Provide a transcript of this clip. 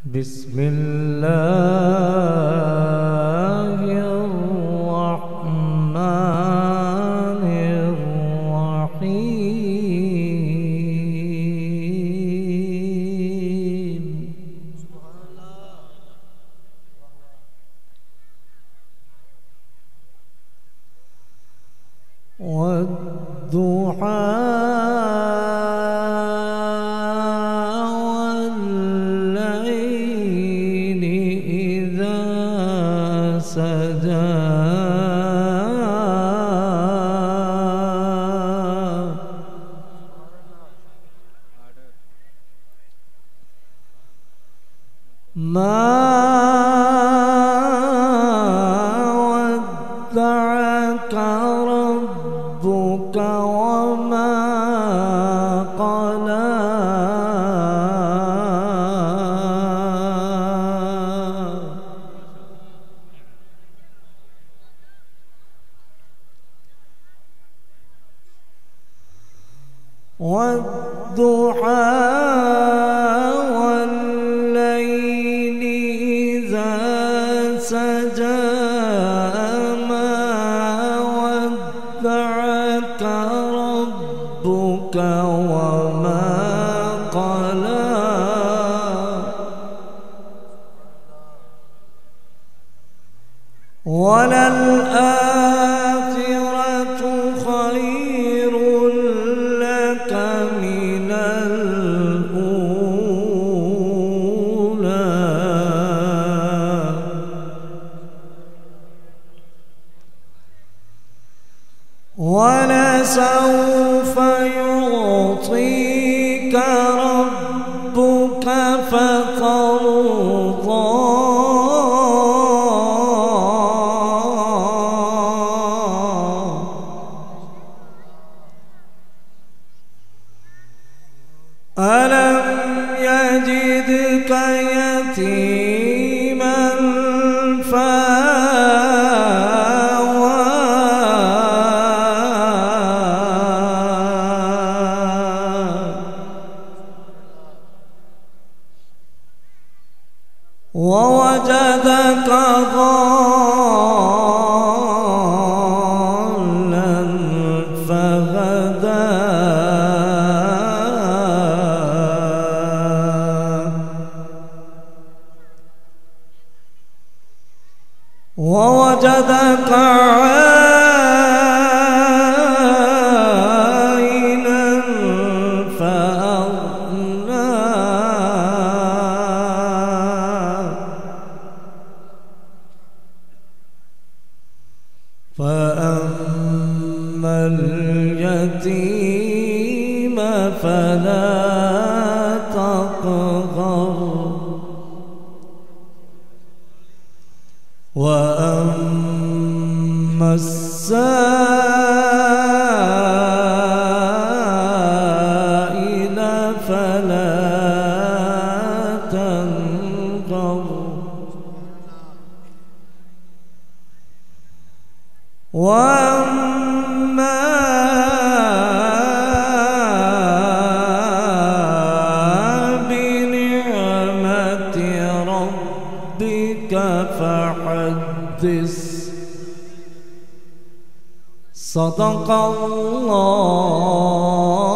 بسم الله الرحمن الرحيم. والضحى ما ودعك ربك وما قلى والضحى ربك وما قلى وللآخرة خير لك من الأولى ولسوف يعطيك ربك فترضى ألم يجدك يتيما ووجدك ضالا فهدى ووجدك عائلا فأغنى فأما اليتيم فلا تقهر وأما السائل فلا تنهر وأما بنعمة ربك فحدث. صدق الله